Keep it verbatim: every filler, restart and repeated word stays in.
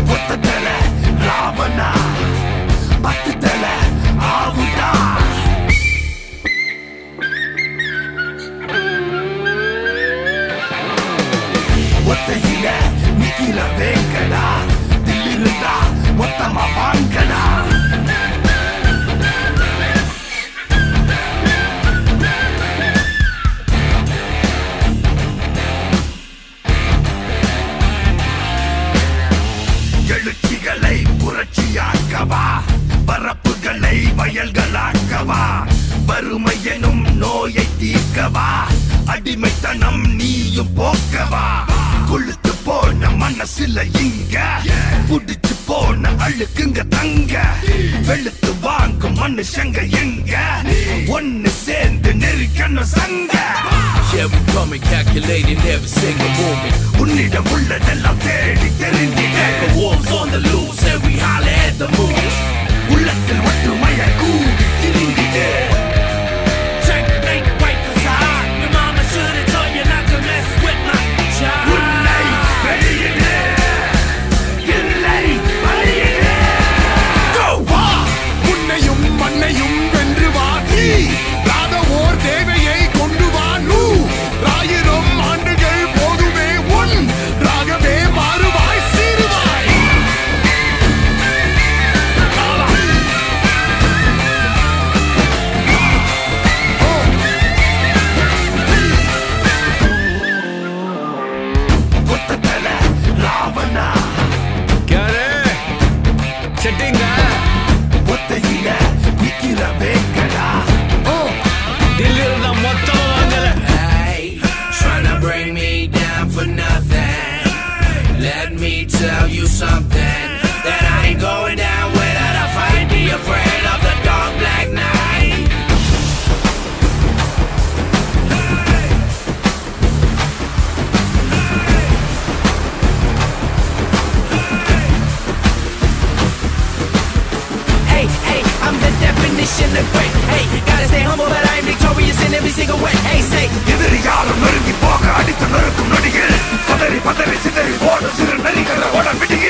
ஒத்ததல ராவணா பத்துதல ஆவுடா ஒத்தையில நிக்கிற வேங்கடா தில்லிருந்தா மொத்தமா வாங்கடா எழுச்சிகளை புரட்சியாக்கவா பரப்புகளை வயல்களாக்கவா வறுமை எனும் நோயை தீர்க்கவா அடிமைத்தனம் நீயும் போக்கவா கொளுத்து போன மனசுல இங்க புடிச்சு போன அழுக்குங்க தங்க வெளுத்து வாங்கும் மனுஷங்க எங்க ஒன்னு சேர்ந்து நெருக்கணும் சங்க. Yeah, we coming calculating every single moment. உன்னிடம் உள்ளதெல்லாம் தேடி தெரிஞ்சிட Wolves on the loose and we holler at the moon. உள்ளத்தில் ஒற்றுமையை கூடி திரிந்திட Checkmate right beside. Your mama should've told you not to mess with my child. உன்னை வெளியிடு இல்லை வழியிடு Go! வா உன்னையும் மண்ணையும் வென்று வா நீ ராத ஓர் தேவையை கொண்டு வா நூ ஆயிரம் ஆண்டுகள் போதுமே உன் ராகவே மாறுவாய் சீருவாய் ஒத்ததல ராவணா Chattinga. ஒத்தையில நிக்கிற வேங்கடா Dilirda mottam vangala. Hey, tryna bring me down for nothing. Let me tell you something that I ain't going down without a fight. Be afraid of the dark black night. Hey, hey, I'm the definition of great. Hey, gotta stay humble, but I am victorious in every single way. Hey, say, எதிரி யாரும் நெருங்கி போக அடித்து நெருக்கும் நொடிகள் பதறி பதறி சிதறி போடும் சிறு நரிகளை உடம்பிடிகள்